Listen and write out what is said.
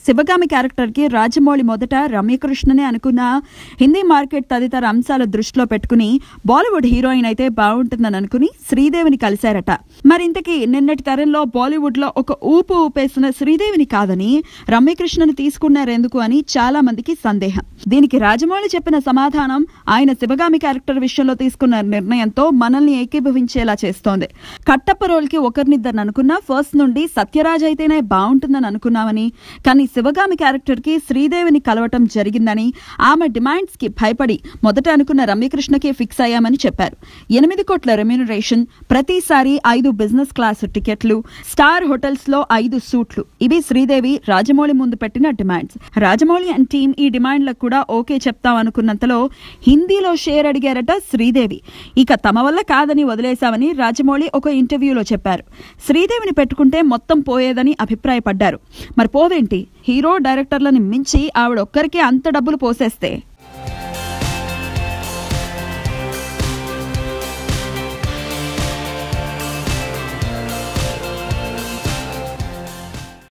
Sivagami character కి రాజమౌళి మొదట రమ్యకృష్ణనే అనుకున్న హిందీ మార్కెట్ తదితర అంశాల దృష్టిలో పెట్టుకుని బాలీవుడ్ హీరోయిన్ అయితే బాగుంటుందని అనుకుని శ్రీదేవిని కలిశారట. మరింతకీ నిన్నటి తరంలో బాలీవుడ్ లో ఒక ఊపు ఊపేసిన శ్రీదేవిని కాదని రమ్యకృష్ణని తీసుకున్నారెందుకు అని చాలా మందికి సందేహం. దీనికి రాజమౌళి చెప్పిన సమాధానం ఆయన శివగామి క్యారెక్టర్ విషయంలో తీసుకున్న నిర్ణయంతో మనల్ని ఏకీభవించేలా చేస్తోంది. కట్టప్ప రోల్ కి ఒకరినిద్దరిని అనుకున్నా ఫస్ట్ నుండి సత్యరాజ్ అయితేనే బాగుంటుందని అనుకున్నామని, కానీ శివగామి క్యారెక్టర్ కి శ్రీదేవిని కలవటం జరిగిందని, ఆమె డిమాండ్స్ కి భయపడి మొదట అనుకున్న రమ్యకృష్ణకే ఫిక్స్ అయ్యామని చెప్పారు. 8 కోట్ల రెమ్యూనరేషన్, ప్రతిసారి 5 బిజినెస్ క్లాస్ టికెట్లు, స్టార్ హోటల్స్ లో 5 సూట్లు, ఇవి శ్రీదేవి రాజమౌళి ముందు పెట్టిన డిమాండ్స్. రాజమౌళి అండ్ టీమ్ ఈ డిమాండ్లకు కూడా ఓకే చెప్తాం అనుకున్నంతలో హిందీలో షేర్ అడిగారట శ్రీదేవి. ఇక తమ వల్ల కాదని వదిలేశామని రాజమౌళి ఒక ఇంటర్వ్యూలో చెప్పారు. శ్రీదేవిని పెట్టుకుంటే మొత్తం పోయేదని అభిప్రాయపడ్డారు. మరి పోవేంటి, హీరో డైరెక్టర్లని మించి ఆవిడ ఒక్కరికే అంత డబ్బులు పోసేస్తే